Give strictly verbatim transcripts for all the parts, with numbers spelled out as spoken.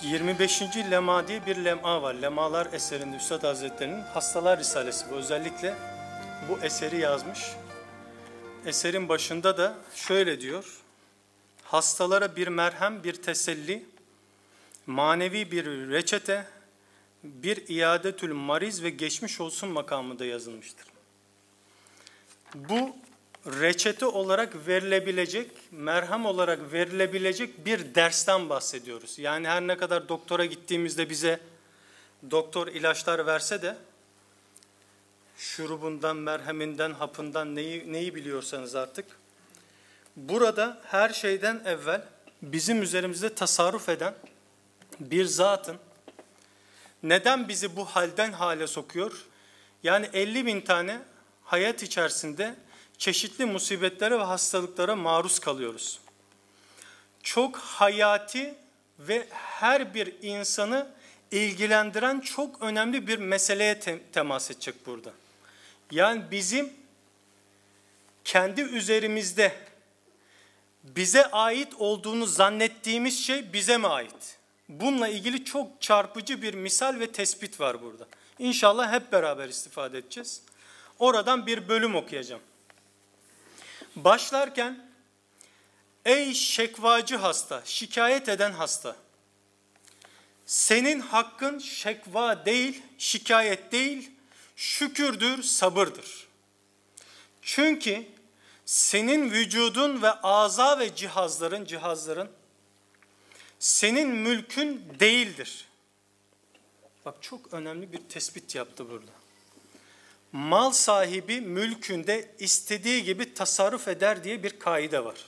yirmi beşinci lema diye bir lema var. Lemalar eserinde Üstad Hazretleri'nin Hastalar Risalesi bu. Özellikle bu eseri yazmış. Eserin başında da şöyle diyor. Hastalara bir merhem, bir teselli, manevi bir reçete, bir iadetül mariz ve geçmiş olsun makamında yazılmıştır. Bu reçete olarak verilebilecek, merhem olarak verilebilecek bir dersten bahsediyoruz. Yani her ne kadar doktora gittiğimizde bize doktor ilaçlar verse de şurubundan, merheminden, hapından neyi, neyi biliyorsanız artık burada her şeyden evvel bizim üzerimizde tasarruf eden bir zatın neden bizi bu halden hale sokuyor? Yani elli bin tane hayat içerisinde çeşitli musibetlere ve hastalıklara maruz kalıyoruz. Çok hayati ve her bir insanı ilgilendiren çok önemli bir meseleye te- temas edecek burada. Yani bizim kendi üzerimizde bize ait olduğunu zannettiğimiz şey bize mi ait? Bununla ilgili çok çarpıcı bir misal ve tespit var burada. İnşallah hep beraber istifade edeceğiz. Oradan bir bölüm okuyacağım. Başlarken, ey şekvacı hasta, şikayet eden hasta, senin hakkın şekva değil, şikayet değil, şükürdür, sabırdır. Çünkü senin vücudun ve aza ve cihazların, cihazların senin mülkün değildir. Bak çok önemli bir tespit yaptı burada. Mal sahibi mülkünde istediği gibi tasarruf eder diye bir kaide var.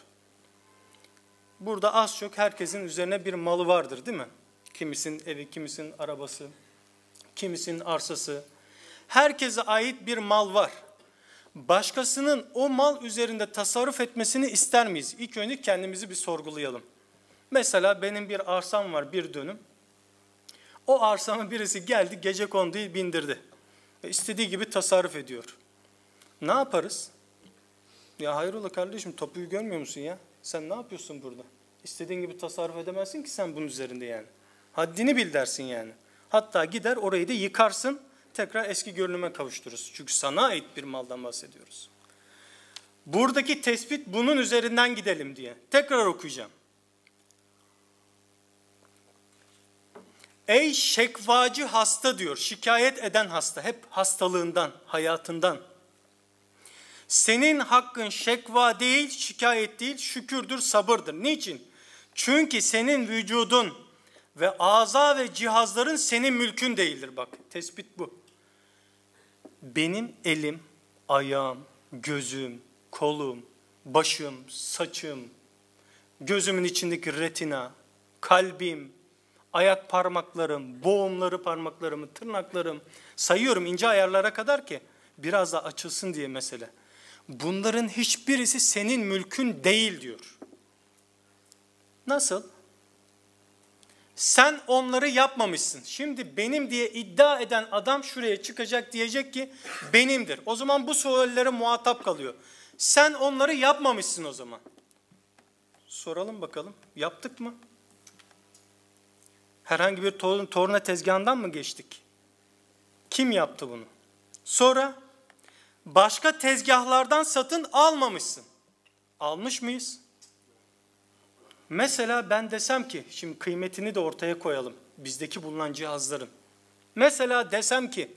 Burada az çok herkesin üzerine bir malı vardır değil mi? Kimisinin evi, kimisinin arabası, kimisinin arsası. Herkese ait bir mal var. Başkasının o mal üzerinde tasarruf etmesini ister miyiz? İlk önce kendimizi bir sorgulayalım. Mesela benim bir arsam var, bir dönüm. O arsama birisi geldi, gecekonduyu bindirdi. Ve istediği gibi tasarruf ediyor. Ne yaparız? Ya hayrola kardeşim, tapuyu görmüyor musun ya? Sen ne yapıyorsun burada? İstediğin gibi tasarruf edemezsin ki sen bunun üzerinde yani. Haddini bil dersin yani. Hatta gider orayı da yıkarsın, tekrar eski görünüme kavuştururuz. Çünkü sana ait bir maldan bahsediyoruz. Buradaki tespit bunun üzerinden gidelim diye. Tekrar okuyacağım. Ey şekvacı hasta diyor, şikayet eden hasta, hep hastalığından, hayatından. Senin hakkın şekva değil, şikayet değil, şükürdür, sabırdır. Niçin? Çünkü senin vücudun ve aza ve cihazların senin mülkün değildir. Bak, tespit bu. Benim elim, ayağım, gözüm, kolum, başım, saçım, gözümün içindeki retina, kalbim, ayak parmaklarım, boğumları parmaklarımı, tırnaklarım, sayıyorum ince ayarlara kadar ki biraz da açılsın diye mesele. Bunların hiçbirisi senin mülkün değil diyor. Nasıl? Sen onları yapmamışsın. Şimdi benim diye iddia eden adam şuraya çıkacak, diyecek ki benimdir. O zaman bu suallere muhatap kalıyor. Sen onları yapmamışsın o zaman. Soralım bakalım. Yaptık mı? Herhangi bir torna tezgahından mı geçtik? Kim yaptı bunu? Sonra başka tezgahlardan satın almamışsın. Almış mıyız? Mesela ben desem ki, şimdi kıymetini de ortaya koyalım. Bizdeki bulunan cihazların. Mesela desem ki,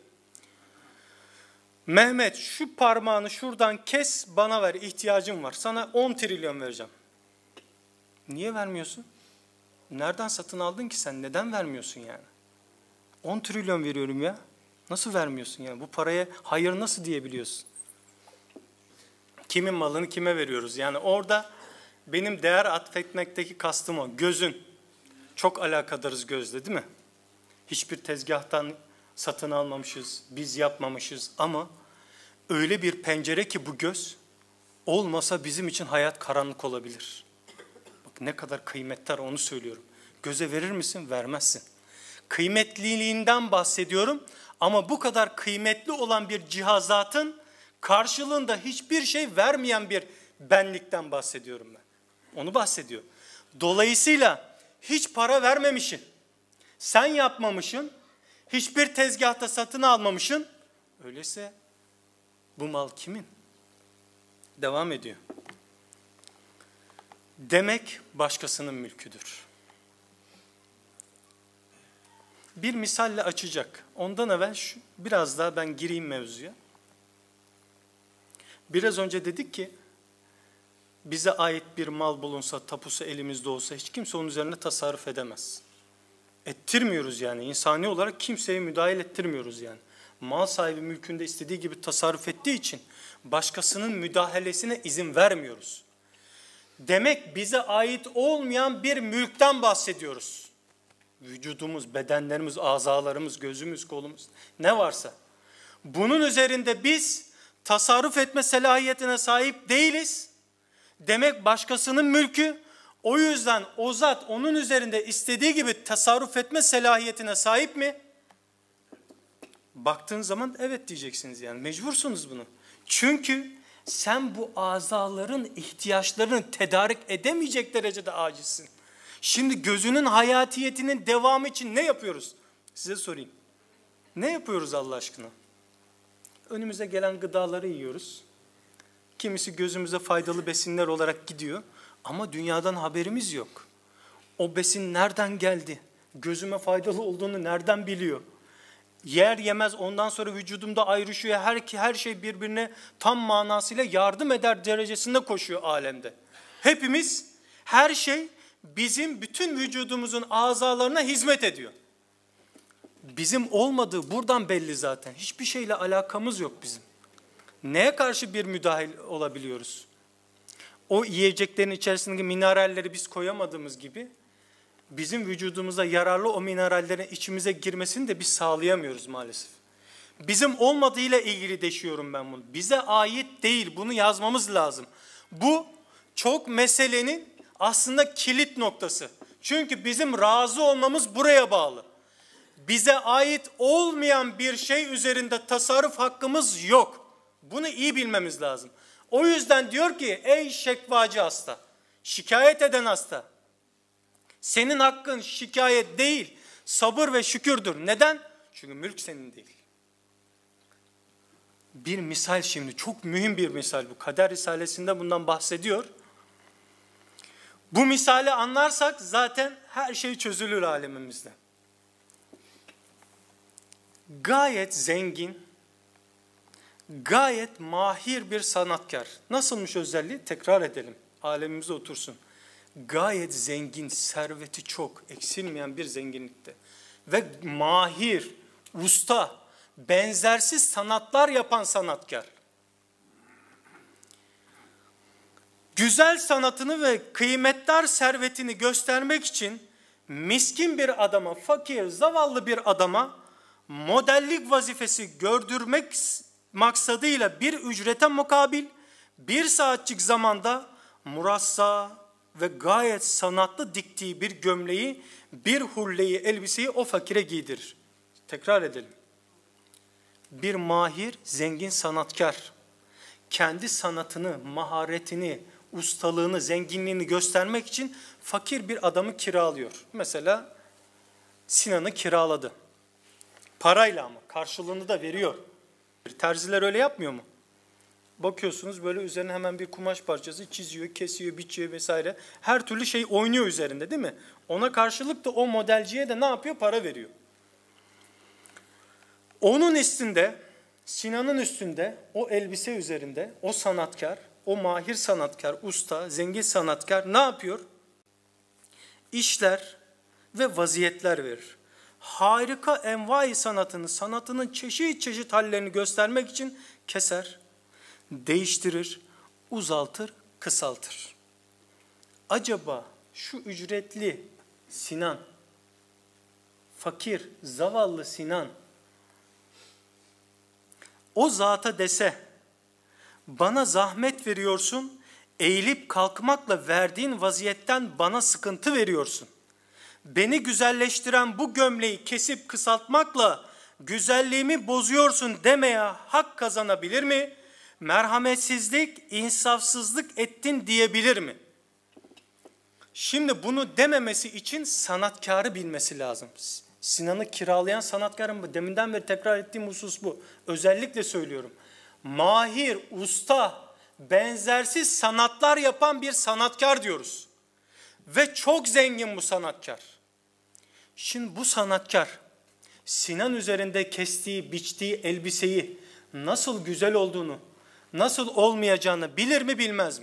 Mehmet şu parmağını şuradan kes, bana ver, ihtiyacım var. Sana on trilyon vereceğim. Niye vermiyorsun? Nereden satın aldın ki sen? Neden vermiyorsun yani? on trilyon veriyorum ya. Nasıl vermiyorsun yani? Bu paraya hayır nasıl diyebiliyorsun? Kimin malını kime veriyoruz? Yani orada benim değer atfetmekteki kastım o. Gözün. Çok alakadarız gözle değil mi? Hiçbir tezgahtan satın almamışız, biz yapmamışız ama öyle bir pencere ki bu göz olmasa bizim için hayat karanlık olabilir. Bak ne kadar kıymetli onu söylüyorum. Göze verir misin? Vermezsin. Kıymetliliğinden bahsediyorum ama bu kadar kıymetli olan bir cihazatın karşılığında hiçbir şey vermeyen bir benlikten bahsediyorum ben. Onu bahsediyor. Dolayısıyla hiç para vermemişsin. Sen yapmamışsın, hiçbir tezgahta satın almamışsın. Öyleyse bu mal kimin? Devam ediyor. Demek başkasının mülküdür. Bir misalle açacak. Ondan evvel şu, biraz daha ben gireyim mevzuya. Biraz önce dedik ki, bize ait bir mal bulunsa, tapusu elimizde olsa hiç kimse onun üzerine tasarruf edemez. Ettirmiyoruz yani. İnsani olarak kimseye müdahale ettirmiyoruz yani. Mal sahibi mülkünde istediği gibi tasarruf ettiği için başkasının müdahalesine izin vermiyoruz. Demek bize ait olmayan bir mülkten bahsediyoruz. Vücudumuz, bedenlerimiz, azalarımız, gözümüz, kolumuz ne varsa. Bunun üzerinde biz tasarruf etme selahiyetine sahip değiliz. Demek başkasının mülkü. O yüzden o zat onun üzerinde istediği gibi tasarruf etme selahiyetine sahip mi? Baktığın zaman evet diyeceksiniz yani. Mecbursunuz bunu. Çünkü sen bu azaların ihtiyaçlarını tedarik edemeyecek derecede acizsin. Şimdi gözünün hayatiyetinin devamı için ne yapıyoruz? Size sorayım. Ne yapıyoruz Allah aşkına? Önümüze gelen gıdaları yiyoruz. Kimisi gözümüze faydalı besinler olarak gidiyor. Ama dünyadan haberimiz yok. O besin nereden geldi? Gözüme faydalı olduğunu nereden biliyor? Yer yemez ondan sonra vücudumda ayrışıyor. Her, her şey birbirine tam manasıyla yardım eder derecesinde koşuyor alemde. Hepimiz, her şey bizim bütün vücudumuzun azalarına hizmet ediyor. Bizim olmadığı buradan belli zaten. Hiçbir şeyle alakamız yok bizim. Neye karşı bir müdahil olabiliyoruz? O yiyeceklerin içerisindeki mineralleri biz koyamadığımız gibi bizim vücudumuza yararlı o minerallerin içimize girmesini de biz sağlayamıyoruz maalesef. Bizim olmadığıyla ilgili deşiyorum ben bunu. Bize ait değil, bunu yazmamız lazım. Bu çok meselenin aslında kilit noktası. Çünkü bizim razı olmamız buraya bağlı. Bize ait olmayan bir şey üzerinde tasarruf hakkımız yok. Bunu iyi bilmemiz lazım. O yüzden diyor ki ey şekvacı hasta, şikayet eden hasta. Senin hakkın şikayet değil, sabır ve şükürdür. Neden? Çünkü mülk senin değil. Bir misal şimdi, çok mühim bir misal bu. Kader Risalesi'nde bundan bahsediyor. Bu misali anlarsak zaten her şey çözülür alemimizde. Gayet zengin, gayet mahir bir sanatkar. Nasılmış özelliği? Tekrar edelim. Alemimize otursun. Gayet zengin, serveti çok, eksilmeyen bir zenginlikte. Ve mahir, usta, benzersiz sanatlar yapan sanatkar. Güzel sanatını ve kıymetdar servetini göstermek için miskin bir adama, fakir, zavallı bir adama modellik vazifesi gördürmek maksadıyla bir ücrete mukabil bir saatlik zamanda murassa ve gayet sanatlı diktiği bir gömleği, bir hulleyi, elbiseyi o fakire giydirir. Tekrar edelim. Bir mahir, zengin sanatkar kendi sanatını, maharetini, ustalığını, zenginliğini göstermek için fakir bir adamı kiralıyor. Mesela Sinan'ı kiraladı. Parayla ama karşılığını da veriyor. Terziler öyle yapmıyor mu? Bakıyorsunuz böyle üzerine hemen bir kumaş parçası çiziyor, kesiyor, biçiyor vesaire. Her türlü şey oynuyor üzerinde değil mi? Ona karşılık da o modelciye de ne yapıyor? Para veriyor. Onun üstünde, Sinan'ın üstünde, o elbise üzerinde, o sanatkar, o mahir sanatkar, usta, zengin sanatkar ne yapıyor? İşler ve vaziyetler verir. Harika envai sanatını, sanatının çeşit çeşit hallerini göstermek için keser, değiştirir, uzaltır, kısaltır. Acaba şu ücretli Sinan, fakir, zavallı Sinan, o zata dese, bana zahmet veriyorsun, eğilip kalkmakla verdiğin vaziyetten bana sıkıntı veriyorsun. Beni güzelleştiren bu gömleği kesip kısaltmakla güzelliğimi bozuyorsun demeye hak kazanabilir mi? Merhametsizlik, insafsızlık ettin diyebilir mi? Şimdi bunu dememesi için sanatkarı bilmesi lazım. Sinan'ı kiralayan sanatkarın bu. Deminden beri tekrar ettiğim husus bu. Özellikle söylüyorum. Mahir, usta, benzersiz sanatlar yapan bir sanatkar diyoruz. Ve çok zengin bu sanatkar. Şimdi bu sanatkar Sinan üzerinde kestiği, biçtiği elbiseyi nasıl güzel olduğunu, nasıl olmayacağını bilir mi bilmez mi?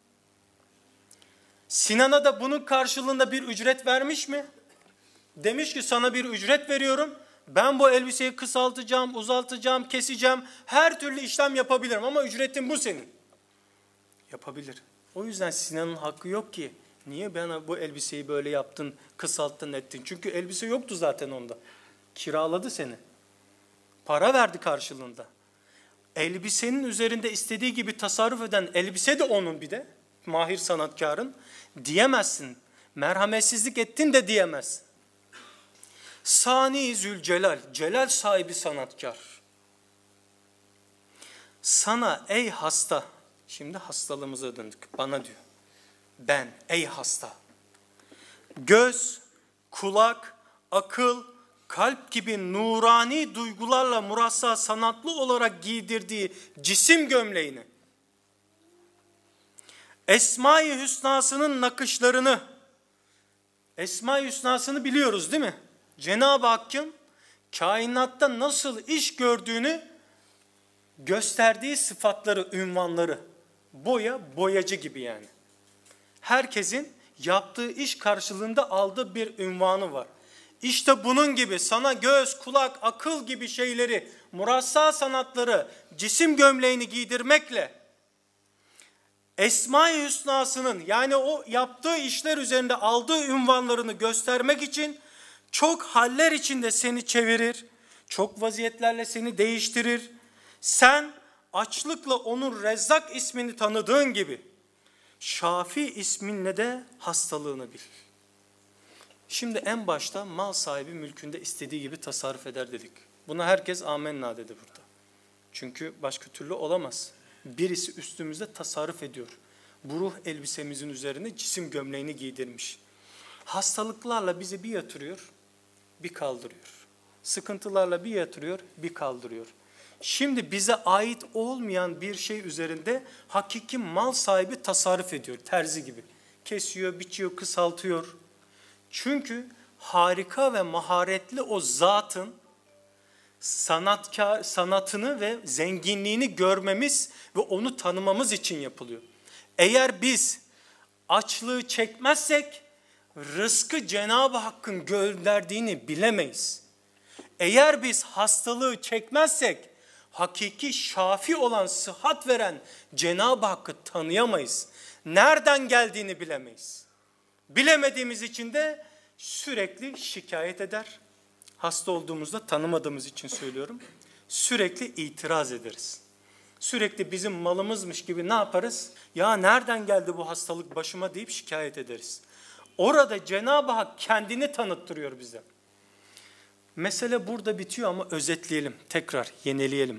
Sinan'a da bunun karşılığında bir ücret vermiş mi? Demiş ki sana bir ücret veriyorum. Ben bu elbiseyi kısaltacağım, uzaltacağım, keseceğim. Her türlü işlem yapabilirim ama ücretin bu senin. Yapabilir. O yüzden Sinan'ın hakkı yok ki. Niye bana bu elbiseyi böyle yaptın, kısalttın, ettin? Çünkü elbise yoktu zaten onda. Kiraladı seni. Para verdi karşılığında. Elbisenin üzerinde istediği gibi tasarruf eden elbise de onun bir de. Mahir sanatkarın. Diyemezsin. Merhametsizlik ettin de diyemezsin. Sani Zülcelal, celal sahibi sanatkar. Sana ey hasta, şimdi hastalığımıza döndük, bana diyor. Ben ey hasta, göz, kulak, akıl, kalp gibi nurani duygularla murassa sanatlı olarak giydirdiği cisim gömleğini, Esma-i Hüsna'sının nakışlarını, Esma-i Hüsna'sını biliyoruz değil mi? Cenab-ı Hakk'ın kainatta nasıl iş gördüğünü gösterdiği sıfatları, ünvanları, boya, boyacı gibi yani. Herkesin yaptığı iş karşılığında aldığı bir ünvanı var. İşte bunun gibi sana göz, kulak, akıl gibi şeyleri, murassa sanatları, cisim gömleğini giydirmekle Esma-i Hüsna'sının yani o yaptığı işler üzerinde aldığı ünvanlarını göstermek için çok haller içinde seni çevirir, çok vaziyetlerle seni değiştirir. Sen açlıkla onun Rezzak ismini tanıdığın gibi Şafi isminle de hastalığını bil. Şimdi en başta mal sahibi mülkünde istediği gibi tasarruf eder dedik. Buna herkes amenna dedi burada. Çünkü başka türlü olamaz. Birisi üstümüzde tasarruf ediyor. Bu ruh elbisemizin üzerine cisim gömleğini giydirmiş. Hastalıklarla bizi bir yatırıyor, bir kaldırıyor. Sıkıntılarla bir yatırıyor, bir kaldırıyor. Şimdi bize ait olmayan bir şey üzerinde hakiki mal sahibi tasarruf ediyor, terzi gibi. Kesiyor, biçiyor, kısaltıyor. Çünkü harika ve maharetli o zatın sanatkar, sanatını ve zenginliğini görmemiz ve onu tanımamız için yapılıyor. Eğer biz açlığı çekmezsek rızkı Cenab-ı Hakk'ın gönderdiğini bilemeyiz. Eğer biz hastalığı çekmezsek hakiki şafi olan, sıhhat veren Cenab-ı Hakk'ı tanıyamayız. Nereden geldiğini bilemeyiz. Bilemediğimiz için de sürekli şikayet eder. Hasta olduğumuzda tanımadığımız için söylüyorum. Sürekli itiraz ederiz. Sürekli bizim malımızmış gibi ne yaparız? Ya nereden geldi bu hastalık başıma deyip şikayet ederiz. Orada Cenab-ı Hak kendini tanıttırıyor bize. Mesele burada bitiyor ama özetleyelim, tekrar yenileyelim.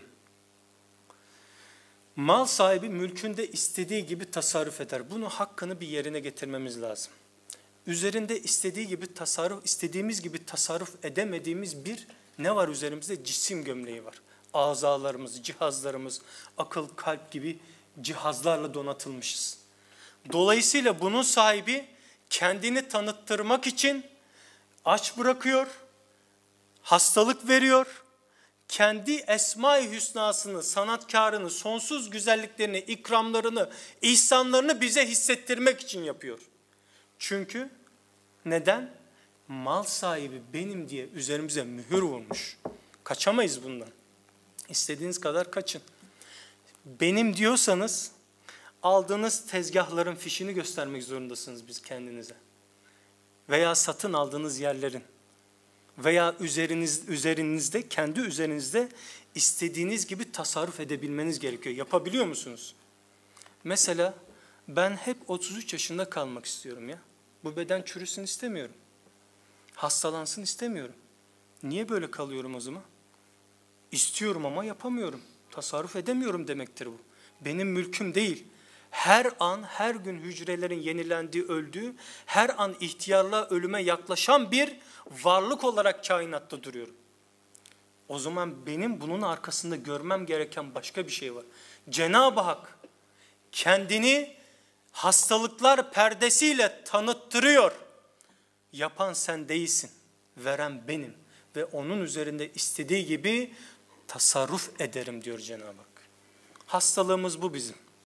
Mal sahibi mülkünde istediği gibi tasarruf eder. Bunun hakkını bir yerine getirmemiz lazım. Üzerinde istediği gibi tasarruf, istediğimiz gibi tasarruf edemediğimiz bir ne var üzerimizde? Cisim gömleği var. Azalarımız, cihazlarımız, akıl, kalp gibi cihazlarla donatılmışız. Dolayısıyla bunun sahibi kendini tanıttırmak için aç bırakıyor, hastalık veriyor, kendi Esma-i Hüsna'sını, sanatkarını, sonsuz güzelliklerini, ikramlarını, ihsanlarını bize hissettirmek için yapıyor. Çünkü neden? Mal sahibi benim diye üzerimize mühür vurmuş. Kaçamayız bundan. İstediğiniz kadar kaçın. Benim diyorsanız aldığınız tezgahların fişini göstermek zorundasınız biz kendinize. Veya satın aldığınız yerlerin. Veya üzeriniz, üzerinizde, kendi üzerinizde istediğiniz gibi tasarruf edebilmeniz gerekiyor. Yapabiliyor musunuz? Mesela ben hep otuz üç yaşında kalmak istiyorum ya. Bu beden çürüsün istemiyorum. Hastalansın istemiyorum. Niye böyle kalıyorum o zaman? İstiyorum ama yapamıyorum. Tasarruf edemiyorum demektir bu. Benim mülküm değil. her an, her gün hücrelerin yenilendiği, öldüğü, her an ihtiyarlığa, ölüme yaklaşan bir varlık olarak kainatta duruyorum. O zaman benim bunun arkasında görmem gereken başka bir şey var. Cenab-ı Hak kendini hastalıklar perdesiyle tanıttırıyor. Yapan sen değilsin, veren benim ve onun üzerinde istediği gibi tasarruf ederim diyor Cenab-ı Hak. Hastalığımız bu bizim.